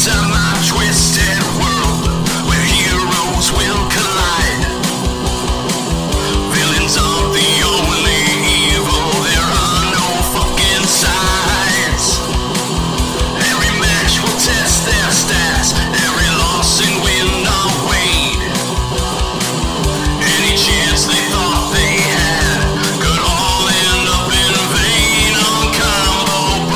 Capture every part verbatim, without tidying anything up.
to my twisted world where heroes will collide. Villains are the only evil, there are no fucking sides. Every match will test their stats, every loss and win are weighed. Any chance they thought they had could all end up in vain on Combo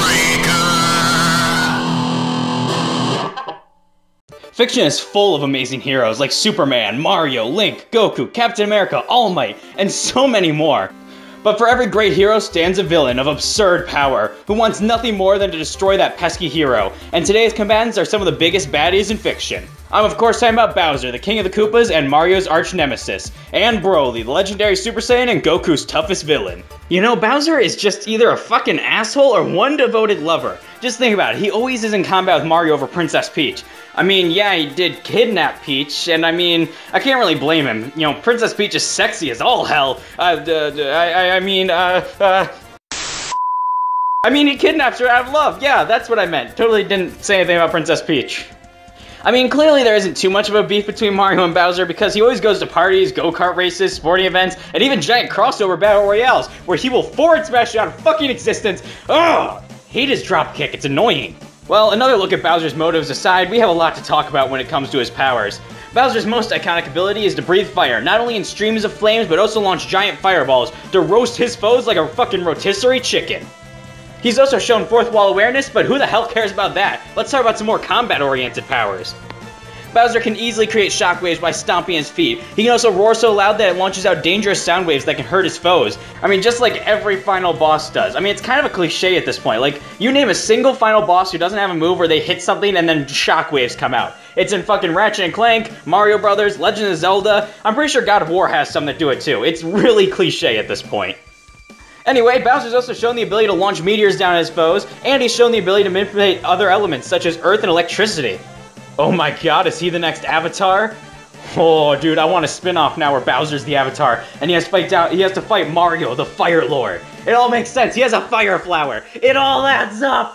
Breaker. Fiction is full of amazing heroes like Superman, Mario, Link, Goku, Captain America, All Might, and so many more. But for every great hero stands a villain of absurd power, who wants nothing more than to destroy that pesky hero, and today's combatants are some of the biggest baddies in fiction. I'm of course talking about Bowser, the king of the Koopas and Mario's arch nemesis, and Broly, the legendary Super Saiyan and Goku's toughest villain. You know, Bowser is just either a fucking asshole or one devoted lover. Just think about it, he always is in combat with Mario over Princess Peach. I mean, yeah, he did kidnap Peach, and I mean, I can't really blame him. You know, Princess Peach is sexy as all hell. Uh, uh, I, I mean, uh, uh... I mean, he kidnaps her out of love. Yeah, that's what I meant. Totally didn't say anything about Princess Peach. I mean, clearly there isn't too much of a beef between Mario and Bowser because he always goes to parties, go-kart races, sporting events, and even giant crossover battle royales, where he will forward smash you out of fucking existence. Ugh! Hate his dropkick, it's annoying. Well, another look at Bowser's motives aside, we have a lot to talk about when it comes to his powers. Bowser's most iconic ability is to breathe fire, not only in streams of flames, but also launch giant fireballs to roast his foes like a fucking rotisserie chicken. He's also shown fourth wall awareness, but who the hell cares about that? Let's talk about some more combat-oriented powers. Bowser can easily create shockwaves by stomping his feet. He can also roar so loud that it launches out dangerous sound waves that can hurt his foes. I mean, just like every final boss does. I mean, it's kind of a cliche at this point. Like, you name a single final boss who doesn't have a move where they hit something and then shockwaves come out. It's in fucking Ratchet and Clank, Mario Brothers, Legend of Zelda. I'm pretty sure God of War has some that do it too. It's really cliche at this point. Anyway, Bowser's also shown the ability to launch meteors down at his foes, and he's shown the ability to manipulate other elements such as earth and electricity. Oh my god, is he the next Avatar? Oh, dude, I want a spin-off now where Bowser's the Avatar, and he has to fight down. He has to fight Mario, the Fire Lord. It all makes sense. He has a fire flower. It all adds up.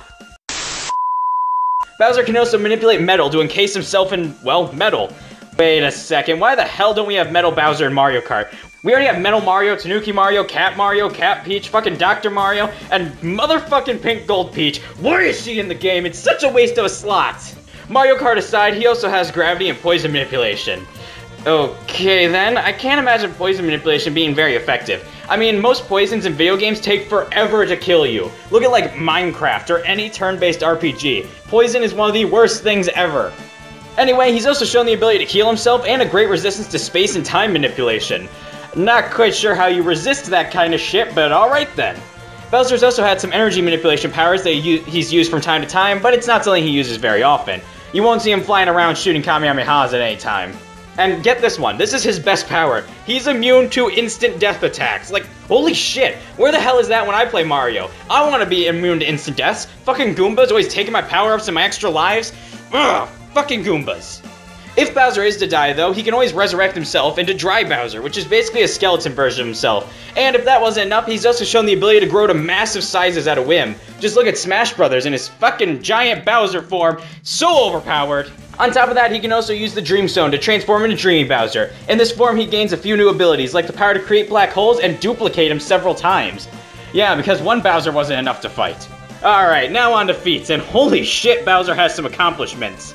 Bowser can also manipulate metal to encase himself in, well, metal. Wait a second. Why the hell don't we have Metal Bowser in Mario Kart? We already have Metal Mario, Tanuki Mario, Cat Mario, Cat Peach, fucking Doctor Mario, and motherfucking Pink Gold Peach. Why is she in the game? It's such a waste of a slot. Mario Kart aside, he also has gravity and poison manipulation. Okay then, I can't imagine poison manipulation being very effective. I mean, most poisons in video games take forever to kill you. Look at like Minecraft or any turn-based R P G. Poison is one of the worst things ever. Anyway, he's also shown the ability to heal himself and a great resistance to space and time manipulation. Not quite sure how you resist that kind of shit, but alright then. Bowser's also had some energy manipulation powers that he's used from time to time, but it's not something he uses very often. You won't see him flying around shooting Kamehamehas at any time. And get this one, this is his best power. He's immune to instant death attacks. Like, holy shit, where the hell is that when I play Mario? I want to be immune to instant deaths. Fucking Goombas always taking my power-ups and my extra lives. Ugh, fucking Goombas. If Bowser is to die, though, he can always resurrect himself into Dry Bowser, which is basically a skeleton version of himself. And if that wasn't enough, he's also shown the ability to grow to massive sizes at a whim. Just look at Smash Brothers in his fucking giant Bowser form, so overpowered. On top of that, he can also use the Dream Stone to transform into Dreamy Bowser. In this form, he gains a few new abilities, like the power to create black holes and duplicate him several times. Yeah, because one Bowser wasn't enough to fight. Alright, now on to feats, and holy shit, Bowser has some accomplishments.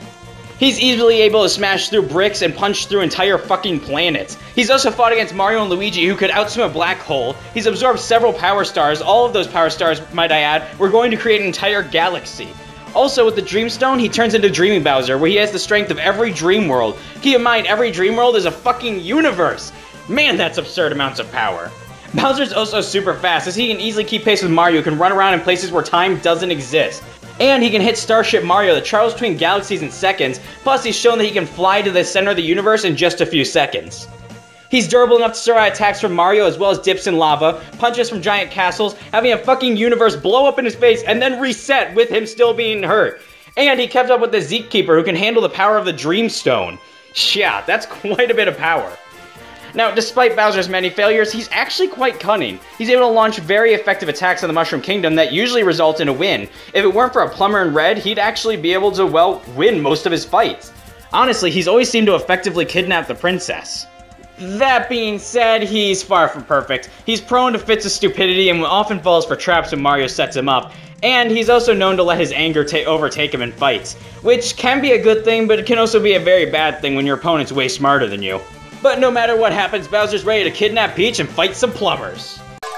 He's easily able to smash through bricks and punch through entire fucking planets. He's also fought against Mario and Luigi, who could outswim a black hole. He's absorbed several power stars. All of those power stars, might I add, were going to create an entire galaxy. Also, with the Dream Stone, he turns into Dreamy Bowser, where he has the strength of every dream world. Keep in mind, every dream world is a fucking universe. Man, that's absurd amounts of power. Bowser's also super fast, as he can easily keep pace with Mario, who can run around in places where time doesn't exist. And he can hit Starship Mario that travels between galaxies in seconds, plus he's shown that he can fly to the center of the universe in just a few seconds. He's durable enough to survive attacks from Mario as well as dips in lava, punches from giant castles, having a fucking universe blow up in his face and then reset with him still being hurt. And he kept up with the Zeke Keeper, who can handle the power of the Dream Stone. Yeah, that's quite a bit of power. Now, despite Bowser's many failures, he's actually quite cunning. He's able to launch very effective attacks on the Mushroom Kingdom that usually result in a win. If it weren't for a plumber in red, he'd actually be able to, well, win most of his fights. Honestly, he's always seemed to effectively kidnap the princess. That being said, he's far from perfect. He's prone to fits of stupidity and often falls for traps when Mario sets him up. And he's also known to let his anger ta- overtake him in fights, which can be a good thing, but it can also be a very bad thing when your opponent's way smarter than you. But no matter what happens, Bowser's ready to kidnap Peach and fight some plumbers.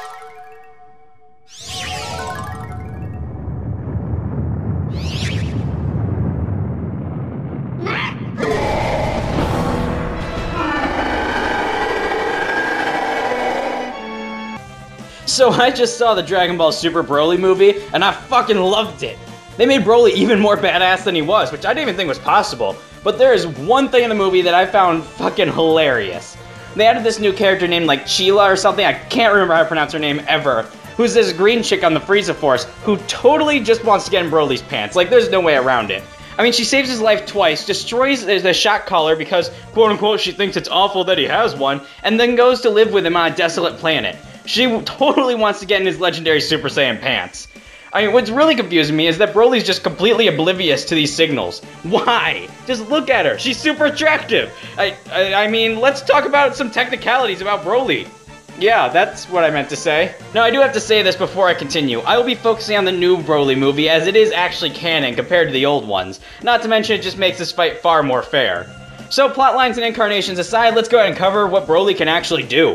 So I just saw the Dragon Ball Super Broly movie, and I fucking loved it. They made Broly even more badass than he was, which I didn't even think was possible. But there is one thing in the movie that I found fucking hilarious. They added this new character named like Chila or something, I can't remember how to pronounce her name ever, who's this green chick on the Frieza Force, who totally just wants to get in Broly's pants. Like, there's no way around it. I mean, she saves his life twice, destroys the shot caller because, quote-unquote, she thinks it's awful that he has one, and then goes to live with him on a desolate planet. She totally wants to get in his legendary Super Saiyan pants. I mean, what's really confusing me is that Broly's just completely oblivious to these signals. Why? Just look at her. She's super attractive. I, I, I mean, let's talk about some technicalities about Broly. Yeah, that's what I meant to say. Now, I do have to say this before I continue. I will be focusing on the new Broly movie as it is actually canon compared to the old ones. Not to mention it just makes this fight far more fair. So, plotlines and incarnations aside, let's go ahead and cover what Broly can actually do.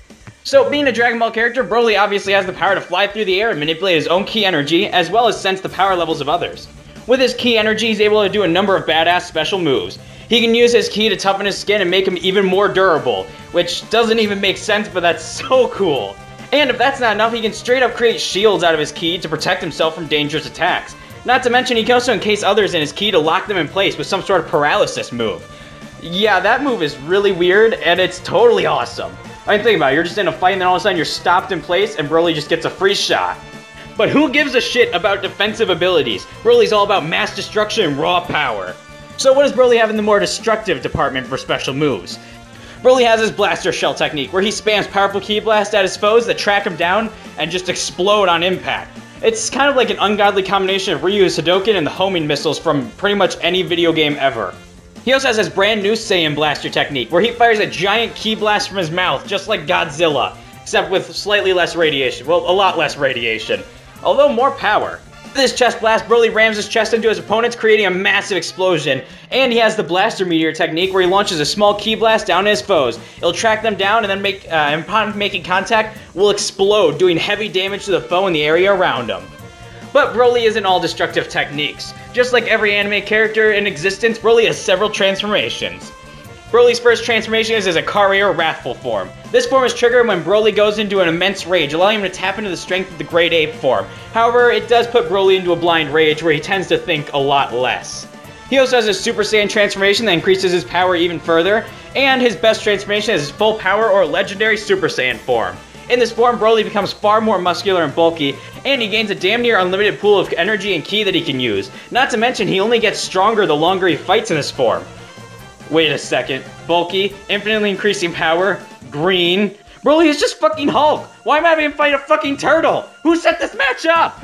So, being a Dragon Ball character, Broly obviously has the power to fly through the air and manipulate his own ki energy, as well as sense the power levels of others. With his ki energy, he's able to do a number of badass special moves. He can use his ki to toughen his skin and make him even more durable, which doesn't even make sense, but that's so cool. And if that's not enough, he can straight up create shields out of his ki to protect himself from dangerous attacks. Not to mention, he can also encase others in his ki to lock them in place with some sort of paralysis move. Yeah, that move is really weird, and it's totally awesome. I mean, think about it, you're just in a fight and then all of a sudden you're stopped in place and Broly just gets a free shot. But who gives a shit about defensive abilities? Broly's all about mass destruction and raw power. So what does Broly have in the more destructive department for special moves? Broly has his blaster shell technique, where he spams powerful ki blast at his foes that track him down and just explode on impact. It's kind of like an ungodly combination of Ryu's Hadouken and the homing missiles from pretty much any video game ever. He also has his brand new Saiyan Blaster technique, where he fires a giant ki blast from his mouth, just like Godzilla, except with slightly less radiation. Well, a lot less radiation, although more power. With his chest blast, Broly rams his chest into his opponents, creating a massive explosion. And he has the Blaster Meteor technique, where he launches a small ki blast down at his foes. It'll track them down, and then make, uh, upon making contact, will explode, doing heavy damage to the foe in the area around him. But Broly isn't all destructive techniques. Just like every anime character in existence, Broly has several transformations. Broly's first transformation is as a Kari or Wrathful form. This form is triggered when Broly goes into an immense rage, allowing him to tap into the strength of the Great Ape form. However, it does put Broly into a blind rage where he tends to think a lot less. He also has his Super Saiyan transformation that increases his power even further, and his best transformation is his full power or legendary Super Saiyan form. In this form, Broly becomes far more muscular and bulky, and he gains a damn near unlimited pool of energy and ki that he can use. Not to mention, he only gets stronger the longer he fights in this form. Wait a second. Bulky, infinitely increasing power, green. Broly is just fucking Hulk! Why am I having him fight a fucking turtle? Who set this match up?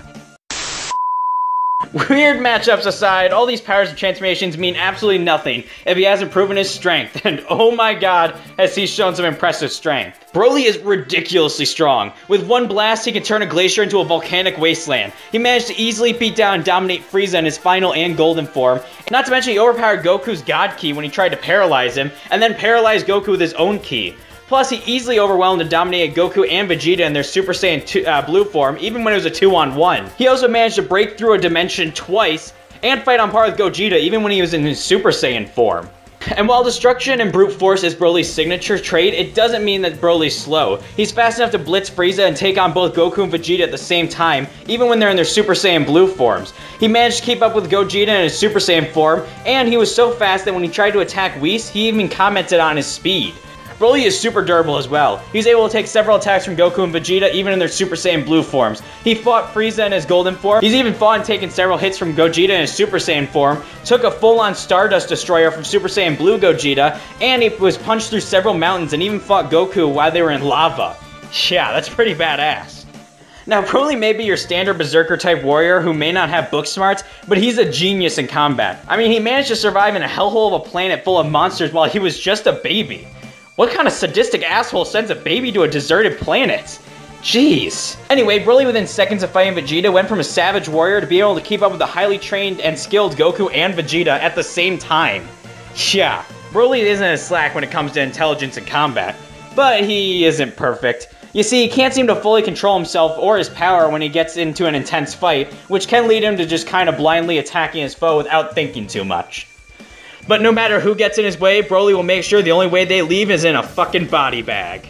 Weird matchups aside, all these powers and transformations mean absolutely nothing if he hasn't proven his strength, and oh my god, has he shown some impressive strength. Broly is ridiculously strong. With one blast, he can turn a glacier into a volcanic wasteland. He managed to easily beat down and dominate Frieza in his final and golden form. Not to mention, he overpowered Goku's God Ki when he tried to paralyze him, and then paralyzed Goku with his own ki. Plus, he easily overwhelmed and dominated Goku and Vegeta in their Super Saiyan two, uh, Blue form, even when it was a two on one. He also managed to break through a dimension twice, and fight on par with Gogeta even when he was in his Super Saiyan form. And while destruction and brute force is Broly's signature trait, it doesn't mean that Broly's slow. He's fast enough to blitz Frieza and take on both Goku and Vegeta at the same time, even when they're in their Super Saiyan Blue forms. He managed to keep up with Gogeta in his Super Saiyan form, and he was so fast that when he tried to attack Whis, he even commented on his speed. Broly is super durable as well. He's able to take several attacks from Goku and Vegeta even in their Super Saiyan Blue forms. He fought Frieza in his Golden form. He's even fought and taken several hits from Gogeta in his Super Saiyan form, took a full-on Stardust Destroyer from Super Saiyan Blue Gogeta, and he was punched through several mountains and even fought Goku while they were in lava. Yeah, that's pretty badass. Now, Broly may be your standard Berserker-type warrior who may not have book smarts, but he's a genius in combat. I mean, he managed to survive in a hellhole of a planet full of monsters while he was just a baby. What kind of sadistic asshole sends a baby to a deserted planet? Jeez. Anyway, Broly within seconds of fighting Vegeta went from a savage warrior to be able to keep up with the highly trained and skilled Goku and Vegeta at the same time. Yeah, Broly isn't as slack when it comes to intelligence and combat, but he isn't perfect. You see, he can't seem to fully control himself or his power when he gets into an intense fight, which can lead him to just kind of blindly attacking his foe without thinking too much. But no matter who gets in his way, Broly will make sure the only way they leave is in a fucking body bag.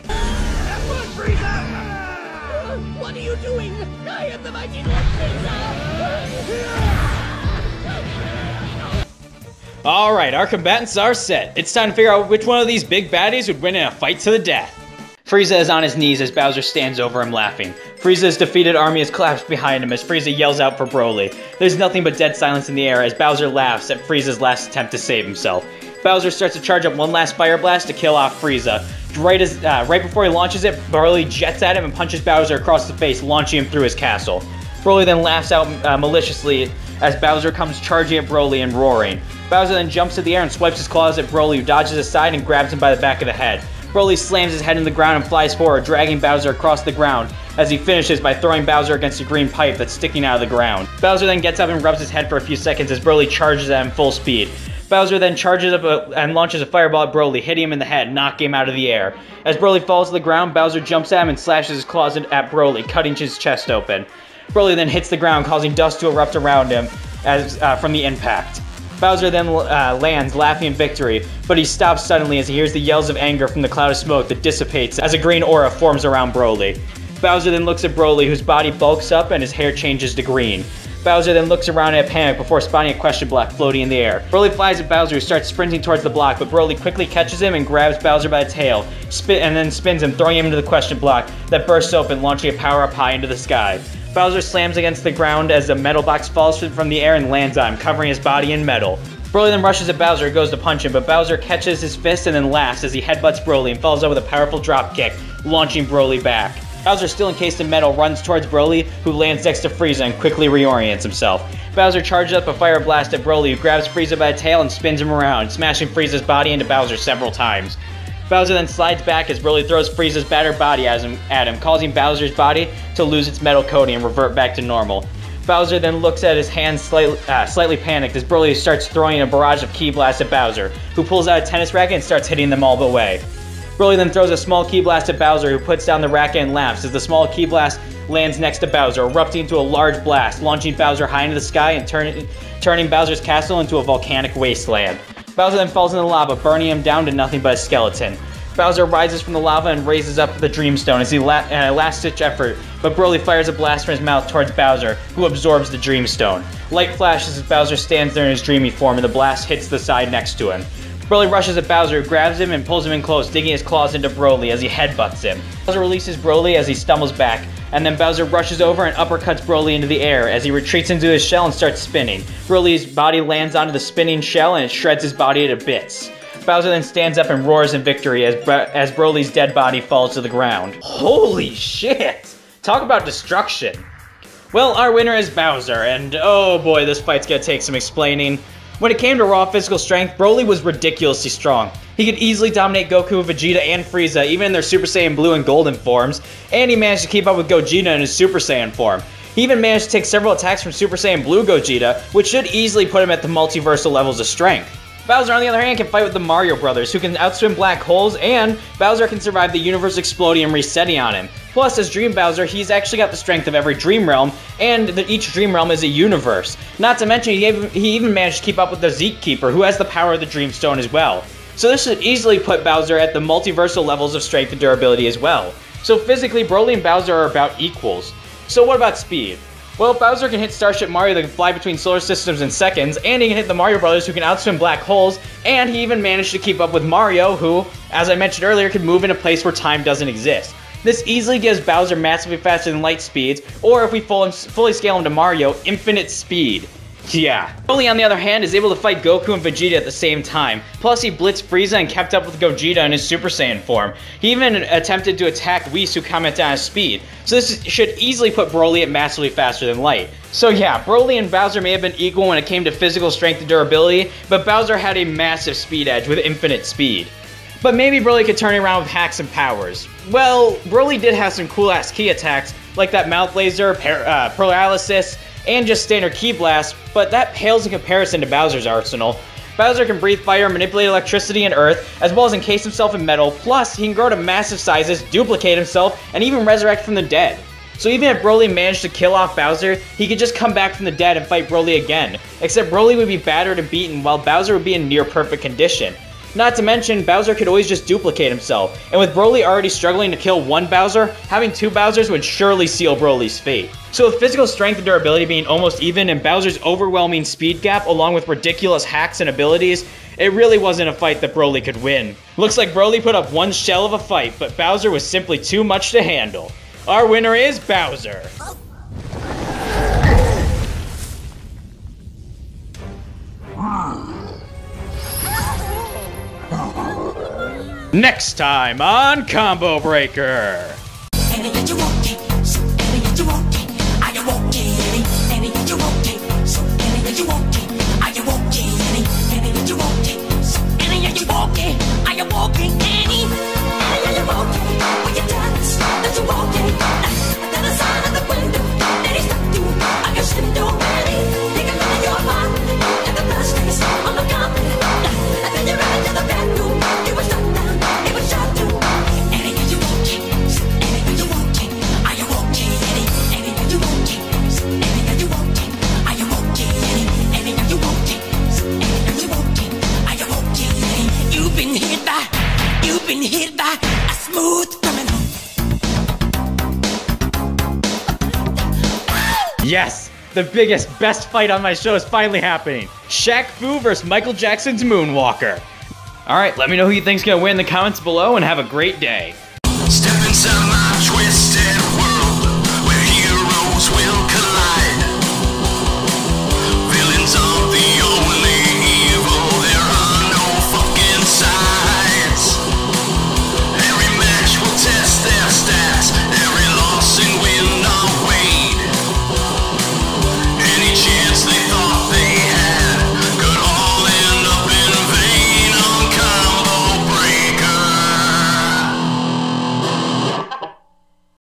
What are you doing? I am the mighty Lord Frieza! Alright, our combatants are set. It's time to figure out which one of these big baddies would win in a fight to the death. Frieza is on his knees as Bowser stands over him laughing. Frieza's defeated army is collapsed behind him as Frieza yells out for Broly. There's nothing but dead silence in the air as Bowser laughs at Frieza's last attempt to save himself. Bowser starts to charge up one last Fire Blast to kill off Frieza. Right, as, uh, right before he launches it, Broly jets at him and punches Bowser across the face, launching him through his castle. Broly then laughs out uh, maliciously as Bowser comes charging at Broly and roaring. Bowser then jumps to the air and swipes his claws at Broly, who dodges aside and grabs him by the back of the head. Broly slams his head in the ground and flies forward, dragging Bowser across the ground, as he finishes by throwing Bowser against a green pipe that's sticking out of the ground. Bowser then gets up and rubs his head for a few seconds as Broly charges at him full speed. Bowser then charges up a, and launches a fireball at Broly, hitting him in the head, knocking him out of the air. As Broly falls to the ground, Bowser jumps at him and slashes his claws at Broly, cutting his chest open. Broly then hits the ground, causing dust to erupt around him as uh, from the impact. Bowser then uh, lands, laughing in victory, but he stops suddenly as he hears the yells of anger from the cloud of smoke that dissipates as a green aura forms around Broly. Bowser then looks at Broly, whose body bulks up and his hair changes to green. Bowser then looks around in a panic before spotting a question block floating in the air. Broly flies at Bowser, who starts sprinting towards the block, but Broly quickly catches him and grabs Bowser by the tail, spin and then spins him, throwing him into the question block that bursts open, launching a power-up high into the sky. Bowser slams against the ground as the metal box falls from the air and lands on him, covering his body in metal. Broly then rushes at Bowser and goes to punch him, but Bowser catches his fist and then laughs as he headbutts Broly and follows up with a powerful drop kick, launching Broly back. Bowser, still encased in metal, runs towards Broly, who lands next to Frieza and quickly reorients himself. Bowser charges up a fire blast at Broly, who grabs Frieza by the tail and spins him around, smashing Frieza's body into Bowser several times. Bowser then slides back as Broly throws Frieza's battered body at him, at him, causing Bowser's body to lose its metal coating and revert back to normal. Bowser then looks at his hands slightly, uh, slightly panicked as Broly starts throwing a barrage of ki blasts at Bowser, who pulls out a tennis racket and starts hitting them all the way. Broly then throws a small ki blast at Bowser, who puts down the racket and laughs as the small ki blast lands next to Bowser, erupting into a large blast, launching Bowser high into the sky and turn, turning Bowser's castle into a volcanic wasteland. Bowser then falls in the lava, burning him down to nothing but a skeleton. Bowser rises from the lava and raises up the Dreamstone as he la- in a last-ditch effort, but Broly fires a blast from his mouth towards Bowser, who absorbs the Dreamstone. Light flashes as Bowser stands there in his dreamy form, and the blast hits the side next to him. Broly rushes at Bowser, grabs him, and pulls him in close, digging his claws into Broly as he headbutts him. Bowser releases Broly as he stumbles back, and then Bowser rushes over and uppercuts Broly into the air as he retreats into his shell and starts spinning. Broly's body lands onto the spinning shell and it shreds his body to bits. Bowser then stands up and roars in victory as, Bro- as Broly's dead body falls to the ground. Holy shit! Talk about destruction. Well, our winner is Bowser, and oh boy, this fight's gonna take some explaining. When it came to raw physical strength, Broly was ridiculously strong. He could easily dominate Goku, Vegeta, and Frieza, even in their Super Saiyan Blue and Golden forms, and he managed to keep up with Gogeta in his Super Saiyan form. He even managed to take several attacks from Super Saiyan Blue Gogeta, which should easily put him at the multiversal levels of strength. Bowser, on the other hand, can fight with the Mario Brothers, who can outswim black holes, and Bowser can survive the universe exploding and resetting on him. Plus, as Dream Bowser, he's actually got the strength of every Dream Realm, and the, each Dream Realm is a universe. Not to mention, he even, he even managed to keep up with the Zeke Keeper, who has the power of the Dreamstone as well. So this should easily put Bowser at the multiversal levels of strength and durability as well. So physically, Broly and Bowser are about equals. So what about speed? Well, Bowser can hit Starship Mario that can fly between solar systems in seconds, and he can hit the Mario Brothers who can outswim black holes, and he even managed to keep up with Mario who, as I mentioned earlier, can move in a place where time doesn't exist. This easily gives Bowser massively faster than light speeds, or if we full, fully scale him to Mario, infinite speed. Yeah. Broly, on the other hand, is able to fight Goku and Vegeta at the same time. Plus, he blitzed Frieza and kept up with Gogeta in his Super Saiyan form. He even attempted to attack Whis, who commented on his speed. So this should easily put Broly at massively faster than light. So yeah, Broly and Bowser may have been equal when it came to physical strength and durability, but Bowser had a massive speed edge with infinite speed. But maybe Broly could turn it around with hacks and powers. Well, Broly did have some cool-ass key attacks, like that Mouth Laser, par uh, Paralysis, and just standard Ki Blast, but that pales in comparison to Bowser's arsenal. Bowser can breathe fire, manipulate electricity and earth, as well as encase himself in metal, plus he can grow to massive sizes, duplicate himself, and even resurrect from the dead. So even if Broly managed to kill off Bowser, he could just come back from the dead and fight Broly again, except Broly would be battered and beaten while Bowser would be in near perfect condition. Not to mention, Bowser could always just duplicate himself, and with Broly already struggling to kill one Bowser, having two Bowsers would surely seal Broly's fate. So with physical strength and durability being almost even and Bowser's overwhelming speed gap along with ridiculous hacks and abilities, it really wasn't a fight that Broly could win. Looks like Broly put up one shell of a fight, but Bowser was simply too much to handle. Our winner is Bowser. Next time on Combo Breaker. Hit by a smooth criminal. Yes, the biggest, best fight on my show is finally happening. Shaq Fu versus Michael Jackson's Moonwalker. Alright, let me know who you think's gonna win in the comments below and have a great day.